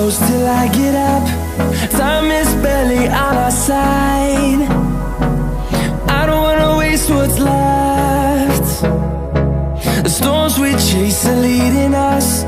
close till I get up. Time is barely on our side. I don't wanna waste what's left. The storms we chase are leading us.